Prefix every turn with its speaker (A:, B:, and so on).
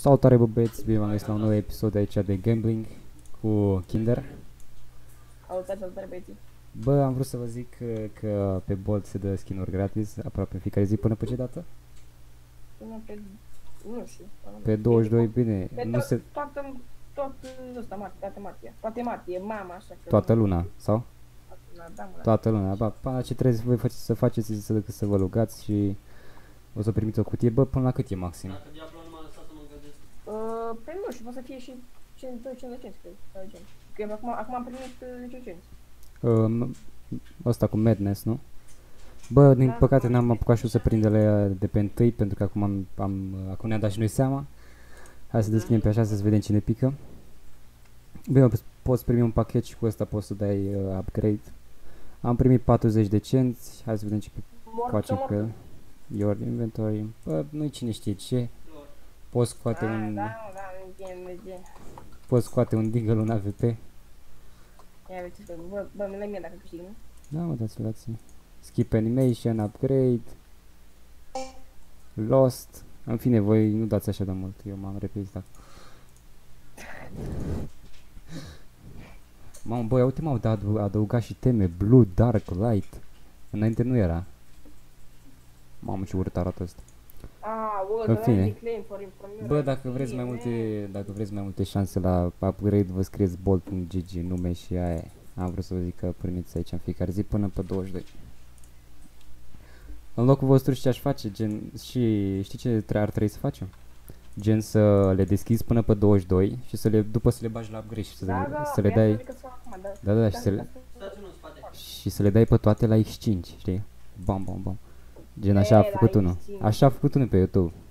A: Salutare bă băieți, bine v-am găsit la un nou episod aici de Gambling cu Kinder.
B: Salutare băieții.
A: Bă, am vrut să vă zic că pe Bolt se dă skin-uri gratis aproape în fiecare zi până pe ce dată?
B: Până pe... nu știu.
A: Pe 22, bine,
B: Pe
A: nu se...
B: tot ăsta, toate martie, mama așa că...
A: Toată luna, sau?
B: Da, mă,
A: Toată luna, bă, până la ce trebuie să faceți decât să vă rugați și o să primiți o cutie, bă, până la cât e maxim?
C: Dacă Diablo nu m-a lăsat să mă gândesc.
B: Păi nu știu, poate să fie și 155, cred, sau gen. Că acum am primit 10 cenți.
A: Ăsta cu Madness, nu? Bă, din
B: Da,
A: păcate
B: da.
A: n-am apucat și eu să prind de la ea de pe întâi, pentru că acum acum ne-am dat și noi seama. Hai să deschidem pe așa să vedem cine pică. Bine, poți primi un pachet și cu ăsta poți să dai upgrade. Am primit 40 de cenți, hai să vedem ce facem cu el. Your inventory, bă, nu-i cine știe ce. Poți scoate un... Poți scoate un Deagle, un AVP.
B: Ia uite, bă, mi-l mie dacă câștig, nu?
A: Da, mă, dați. Skip animation, upgrade. Lost. În fine, voi nu dați așa de mult, eu m-am repezit. Mamă, băi, uite, m-au adăugat și teme, Blue, Dark, Light. Înainte nu era. Mamă, ce urât arată asta. În fine. Bă, dacă vreți mai multe șanse la upgrade, vă scrieți bolt.gg, nume și aia. Am vrut să vă zic că primiți aici în fiecare zi până pe 22. În locul vostru știi ce aș face, gen, și știi ce ar trebui să facem? Gen să le deschizi până pe 22 și după să le bagi la upgrade și să le dai... Da, și să le dai pe toate la X5, știi? Bam. Gen așa a făcut unul. Așa a făcut unul pe YouTube.